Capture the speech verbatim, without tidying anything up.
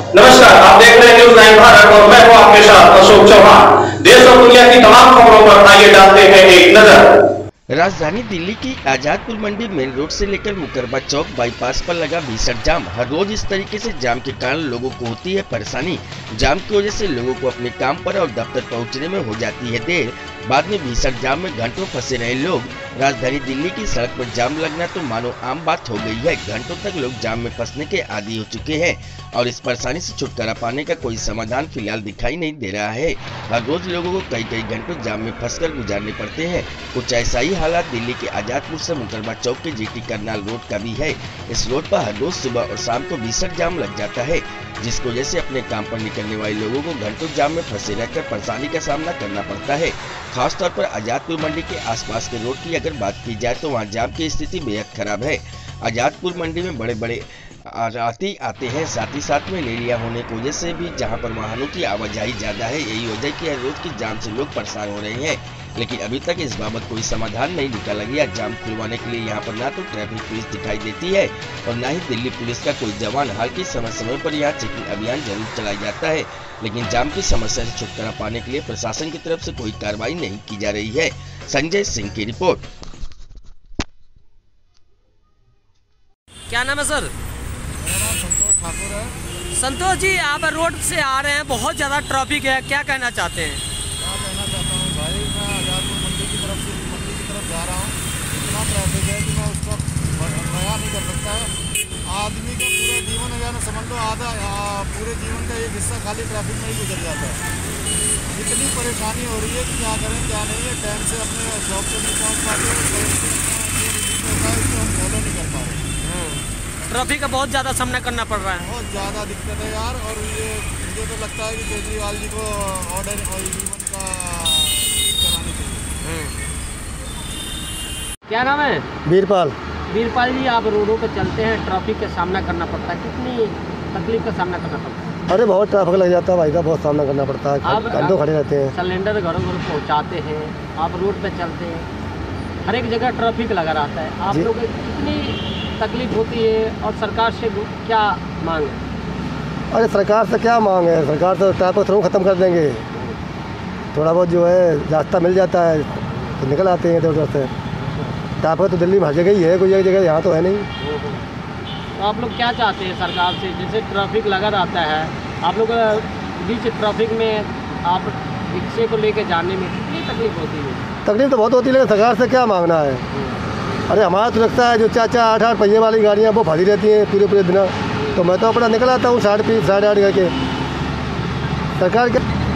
नमस्कार, आप देख रहे हैं न्यूज़ नाइन भारत और मैं हूं आपके साथ अशोक चौहान। देश और दुनिया की तमाम खबरों पर आइए डालते हैं एक नजर। राजधानी दिल्ली की आजादपुर मंडी मेन रोड से लेकर मुकरबा चौक बाईपास पर लगा भीषण जाम। हर रोज इस तरीके से जाम के कारण लोगों को होती है परेशानी। जाम की वजह से लोगों को अपने काम पर और दफ्तर पहुंचने में हो जाती है देर। बाद में भीषण जाम में घंटों फंसे रहे लोग। राजधानी दिल्ली की सड़क पर जाम लगना तो मानो आम बात हो गई है। घंटों तक लोग जाम में फंसने के आदी हो चुके हैं और इस परेशानी से छुटकारा पाने का कोई समाधान फिलहाल दिखाई नहीं दे रहा है। हर रोज लोगों को कई कई घंटों जाम में फंसकर गुजारने पड़ते हैं। कुछ ऐसा ही हालात दिल्ली के आजादपुर से मुकरबा चौक के जीटी करनाल रोड का भी है। इस रोड पर हर रोज सुबह और शाम को भीषण जाम लग जाता है, जिसकी वजह से अपने काम पर निकलने वाले लोगों को घंटों जाम में फंसे रहकर परेशानी का सामना करना पड़ता है। खासतौर पर आजादपुर मंडी के आसपास के रोड की अगर बात की जाए तो वहां जाम की स्थिति बेहद खराब है। आजादपुर मंडी में बड़े बड़े आती आते हैं, साथ ही साथ में लेलियां होने की वजह से भी जहां पर वाहनों की आवाजाही ज्यादा है। यही वजह कि हर रोज की जाम से लोग परेशान हो रहे हैं, लेकिन अभी तक इस बाबत कोई समाधान नहीं निकाला गया। जाम खुलवाने के लिए यहाँ पर ना तो ट्रैफिक पुलिस दिखाई देती है और ना ही दिल्ली पुलिस का कोई जवान। हालांकि समय समय पर यहाँ चेकिंग अभियान जरूर चलाया जाता है, लेकिन जाम की समस्या से छुटकारा पाने के लिए प्रशासन की तरफ से कोई कार्रवाई नहीं की जा रही है। संजय सिंह की रिपोर्ट। क्या नाम है सर? संतोष ठाकुर है। संतोष जी, आप रोड से आ रहे हैं, बहुत ज़्यादा ट्रैफिक है, क्या कहना चाहते हैं? क्या कहना चाहता हूँ भाई, मैं आजादपुर मंडी की तरफ से मंडी की तरफ जा रहा हूँ। इतना ट्रैफिक है कि मैं उसका बयान नहीं कर सकता। आदमी का पूरा जीवन है ना, समझ लो आधा पूरे जीवन का एक हिस्सा खाली ट्रैफिक में ही गुजर जाता है। इतनी परेशानी हो रही है कि क्या करें क्या नहीं है। टाइम से अपने जॉब पे नहीं पहुँच पाते, होता है इसको हम फॉलो नहीं कर पा रहे। ट्रैफिक का बहुत ज़्यादा सामना करना पड़ रहा है। बहुत ज़्यादा दिक्कत है यार। और ये मुझे तो लगता है कि केजरीवाल जी को ऑर्डर और जीवन का कराने चाहिए। क्या नाम है? वीरपाल। वीरपाल जी, आप रोडों पर चलते हैं, ट्रैफिक का सामना करना पड़ता है, कितनी तकलीफ का सामना करना पड़ता है? अरे बहुत ट्रैफिक लग जाता है भाई का, बहुत सामना करना पड़ता है। आप घंटों खड़े रहते हैं। सिलेंडर घरों घर पहुँचाते हैं, आप रोड पर चलते हैं, हर एक जगह ट्रैफिक लगा रहता है। आप लोग कितनी तकलीफ होती है और सरकार से क्या मांग है? अरे सरकार से क्या मांग है, सरकार तो ट्रैफिक थोड़ा ख़त्म कर देंगे, थोड़ा बहुत जो है रास्ता मिल जाता है तो निकल आते हैं इधर उधर से। ट्रैफिक तो दिल्ली में हर जगह ही है, कोई एक जगह यहाँ तो है नहीं। तो आप लोग क्या चाहते हैं सरकार से? जैसे ट्रैफिक लगा रहता है, आप लोग बीच ट्रैफिक में आप रिक्शे को लेके जाने में कितनी तकलीफ होती है? तकलीफ तो बहुत होती है, लेकिन सरकार से क्या मांगना है। अरे हमारा तो लगता है जो चार चार आठ आठ पहिए वाली गाड़ियाँ वो फंसी रहती हैं पूरे पूरे दिन, तो मैं तो अपना निकल आता हूँ साढ़े तीन साढ़े आठ करके। सरकार के